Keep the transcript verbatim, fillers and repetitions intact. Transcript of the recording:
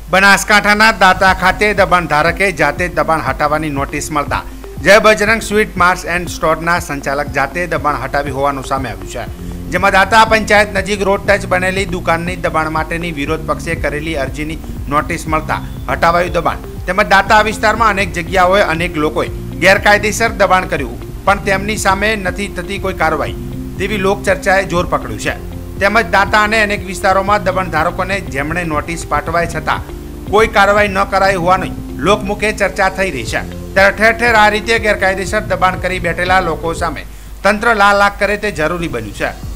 બનાસકાંઠાના દાતા ખાતે દબાણ ધારકે જાતે દબાણ હટાવવાની નોટિસ મળતા Jai Bajrang sweet marts and સ્ટોરના સંચાલક જાતે દબાણ હટાવી હોવાનું સામે આવ્યું છે, જેમાં દાતા પંચાયત નજીક રોડ ટચ બનેલી દુકાનની દબાણ માટેની વિરોધ પક્ષે કરેલી અરજીની નોટિસ મળતા હટાવાયું દબાણ. તેમજ દાતા વિસ્તારમાં અનેક જગ્યાઓએ અનેક લોકોએ ગેરકાયદેસર દબાણ કર્યું પણ તેમની સામે નથી થતી કોઈ કાર્યવાહી તેવી લોકચર્ચાએ જોર પકડ્યું છે. તેમજ દાતા અને અનેક વિસ્તારોમાં દબાણ ધારકોને જેમણે નોટિસ પાઠવાય છતાં કોઈ કાર્યવાહી ન કરાઈ હોવાની લોકમુખે ચર્ચા થઈ રહી છે. ત્યારે ઠેર ઠેર આ રીતે ગેરકાયદેસર દબાણ કરી બેઠેલા લોકો સામે તંત્ર લાલ લાખ કરે તે જરૂરી બન્યું છે.